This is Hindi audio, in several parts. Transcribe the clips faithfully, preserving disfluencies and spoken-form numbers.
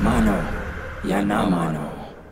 मानो या ना मानो।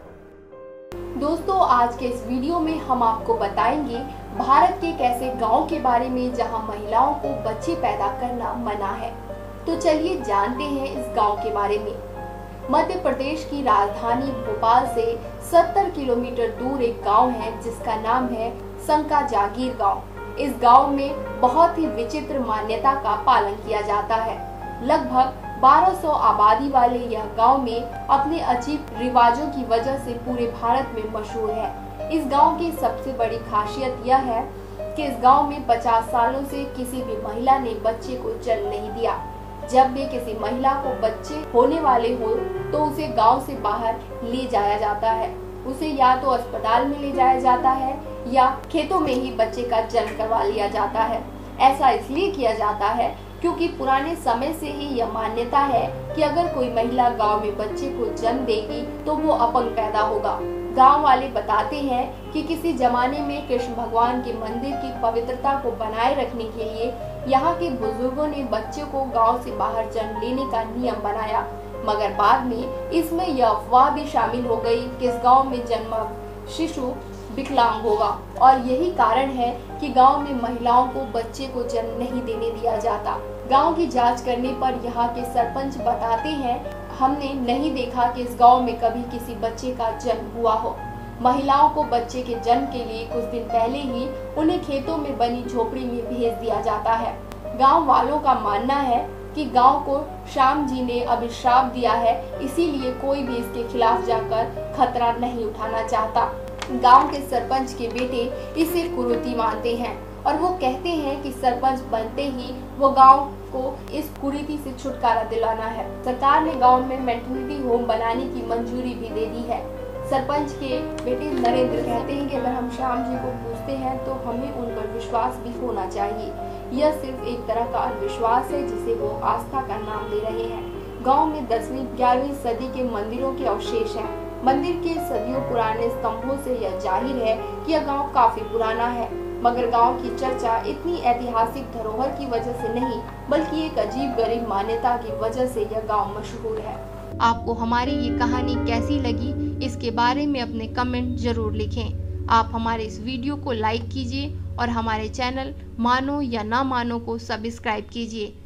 दोस्तों, आज के इस वीडियो में हम आपको बताएंगे भारत के एक ऐसे गांव के बारे में जहां महिलाओं को बच्चे पैदा करना मना है। तो चलिए जानते हैं इस गांव के बारे में। मध्य प्रदेश की राजधानी भोपाल से सत्तर किलोमीटर दूर एक गांव है जिसका नाम है संका जागीर गांव। इस गांव में बहुत ही विचित्र मान्यता का पालन किया जाता है। लगभग बारह सौ आबादी वाले यह गांव में अपने अजीब रिवाजों की वजह से पूरे भारत में मशहूर है। इस गांव की सबसे बड़ी खासियत यह है कि इस गांव में पचास सालों से किसी भी महिला ने बच्चे को जन्म नहीं दिया। जब भी किसी महिला को बच्चे होने वाले हो तो उसे गांव से बाहर ले जाया जाता है। उसे या तो अस्पताल में ले जाया जाता है या खेतों में ही बच्चे का जन्म करवा लिया जाता है। ऐसा इसलिए किया जाता है क्योंकि पुराने समय से ही यह मान्यता है कि अगर कोई महिला गांव में बच्चे को जन्म देगी तो वो अपंग पैदा होगा। गांव वाले बताते हैं कि किसी जमाने में कृष्ण भगवान के मंदिर की पवित्रता को बनाए रखने के लिए यहाँ के बुजुर्गों ने बच्चे को गांव से बाहर जन्म लेने का नियम बनाया, मगर बाद में इसमें यह अफवाह भी शामिल हो गई कि इस गांव में जन्मा शिशु विकलांग होगा और यही कारण है कि गांव में महिलाओं को बच्चे को जन्म नहीं देने दिया जाता। गांव की जांच करने पर यहाँ के सरपंच बताते हैं, हमने नहीं देखा कि इस गांव में कभी किसी बच्चे का जन्म हुआ हो। महिलाओं को बच्चे के जन्म के लिए कुछ दिन पहले ही उन्हें खेतों में बनी झोपड़ी में भेज दिया जाता है। गाँव वालों का मानना है कि गांव को श्याम जी ने अभिशाप दिया है, इसीलिए कोई भी इसके खिलाफ जाकर खतरा नहीं उठाना चाहता। गांव के सरपंच के बेटे इसे कुरीति मानते हैं और वो कहते हैं कि सरपंच बनते ही वो गांव को इस कुरीति से छुटकारा दिलाना है। सरकार ने गांव में मैटरनिटी होम बनाने की मंजूरी भी दे दी है। सरपंच के बेटे नरेंद्र कहते हैं कि अगर हम श्याम जी को पूछते हैं तो हमें उन पर विश्वास भी होना चाहिए। यह सिर्फ एक तरह का अंधविश्वास है जिसे वो आस्था का नाम दे रहे हैं। गांव में दसवीं ग्यारहवीं सदी के मंदिरों के अवशेष हैं। मंदिर के सदियों पुराने स्तंभों से यह जाहिर है कि यह गांव काफी पुराना है, मगर गांव की चर्चा इतनी ऐतिहासिक धरोहर की वजह से नहीं बल्कि एक अजीब गरीब मान्यता की वजह से यह गांव मशहूर है। आपको हमारी ये कहानी कैसी लगी, इसके बारे में अपने कमेंट जरूर लिखें। आप हमारे इस वीडियो को लाइक कीजिए और हमारे चैनल मानो या ना मानो को सब्सक्राइब कीजिए